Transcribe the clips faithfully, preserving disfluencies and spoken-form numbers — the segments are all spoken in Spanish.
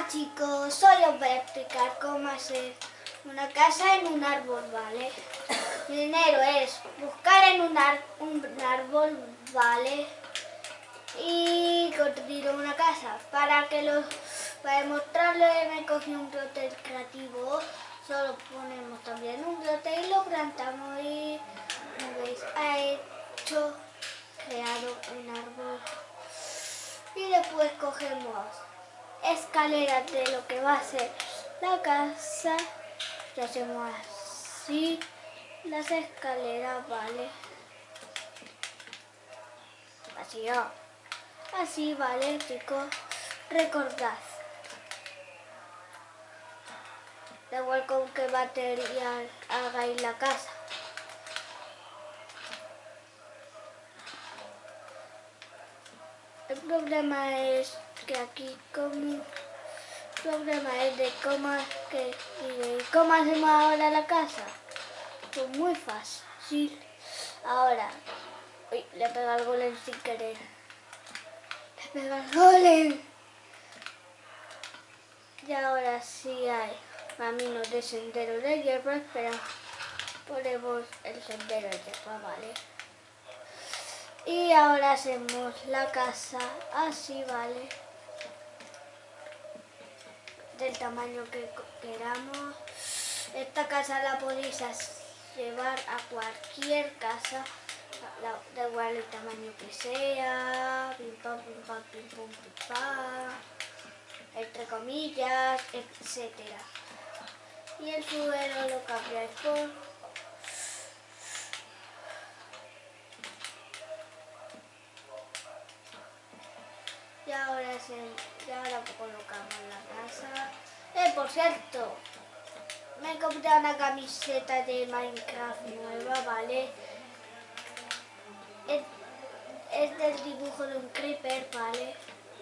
Hola chicos, hoy os voy a explicar cómo hacer una casa en un árbol, ¿vale? Primero es buscar en un, ar un árbol, ¿vale? Y construir una casa. Para que los, para demostrarlo me cogí un brote creativo. Solo ponemos también un brote y lo plantamos y, como veis, ha hecho, creado un árbol. Y después cogemos escaleras de lo que va a ser la casa y hacemos así las escaleras, ¿vale? Así, oh. Así, ¿vale, chicos? Recordad, da igual con qué material hagáis la casa. El problema es que aquí como el problema es de cómo, que, y cómo hacemos ahora la casa. Pues muy fácil. Ahora, uy, le pega al golem sin querer. Le pega al golem. Y ahora sí hay caminos de sendero de hierba, pero ponemos el sendero de hierba, ¿vale? Y ahora hacemos la casa así, ¿vale? Del tamaño que queramos. Esta casa la podéis llevar a cualquier casa, da igual el tamaño que sea, pim pam, pim pam, pim pum, pim pam, entre comillas, etcétera. Y el suelo lo cambiáis por y ahora se y ahora colocamos la casa. Eh, por cierto, me he comprado una camiseta de Minecraft nueva, ¿vale? Es, es del dibujo de un creeper, ¿vale?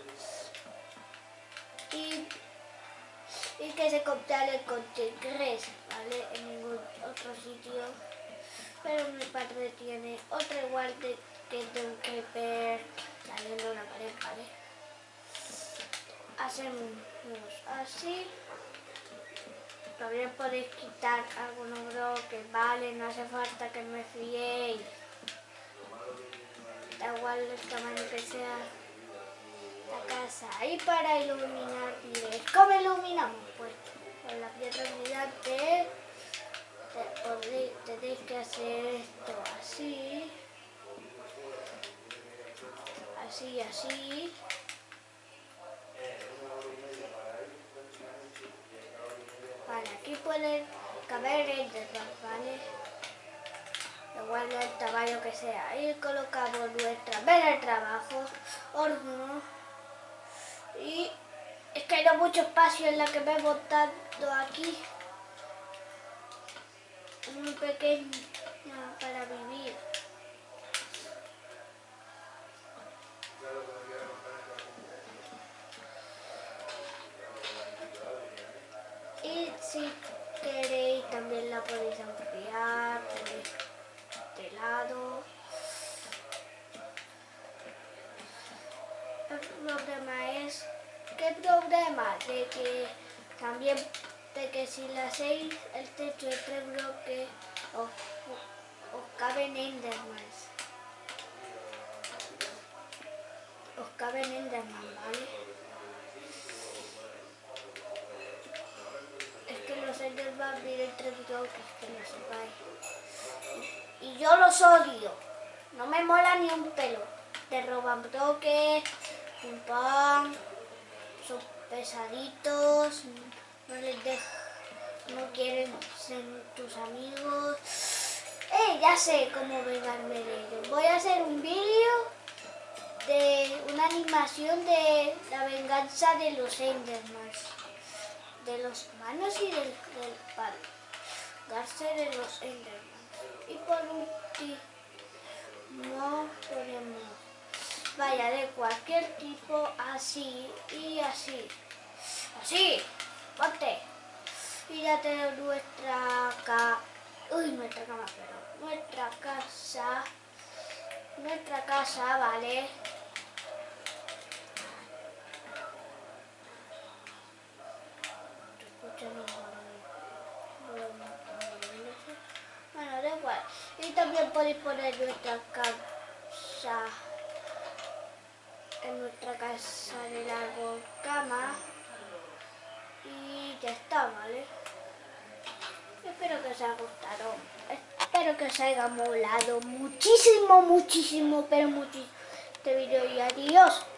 Y, y que se compra el Content Crest, ¿vale? En ningún otro sitio. Pero mi padre tiene otra igual de, que es de un creeper saliendo de una pared, ¿vale? Hacemos así. También podéis quitar algunos bloques, vale, no hace falta que me fiéis. Da igual el tamaño que sea la casa. Y para iluminar, diréis, ¿cómo iluminamos? Pues con la piedra brillante tenéis que hacer esto así, así, así. Vale, aquí pueden caber enderman, ¿vale? Igual del tamaño que sea. Y colocamos nuestra mesa de trabajo, horno. Y es que hay no mucho espacio en la que me he montado aquí. Es muy pequeña para vivir. Y si queréis también la podéis ampliar de este lado. El problema es, ¿qué problema? De que también, de que si la hacéis el techo de tres bloques, os, os caben endermans. Os caben enderman, ¿vale? Es que los enderman vienen tres bloques, que lo sepáis. Y, y yo los odio. No me mola ni un pelo. Te roban bloques, pum pam, son pesaditos, no les dejan, no quieren ser tus amigos. Eh, ya sé cómo vengarme de ellos. Voy a hacer un vídeo de una animación de la venganza de los endermans, de los humanos y del, del vengarse de los endermans. Y por último ponemos vaya de cualquier tipo, así y así. Así, ponte. Y ya tenemos nuestra ca Uy, nuestra cama, pero nuestra casa. Nuestra casa, ¿vale? Bueno, da igual. Y también podéis poner nuestra casa, en nuestra casa del árbol cama. Y ya está, ¿vale? Espero que os haya gustado. Espero que os haya molado muchísimo, muchísimo, pero muchísimo este vídeo y adiós.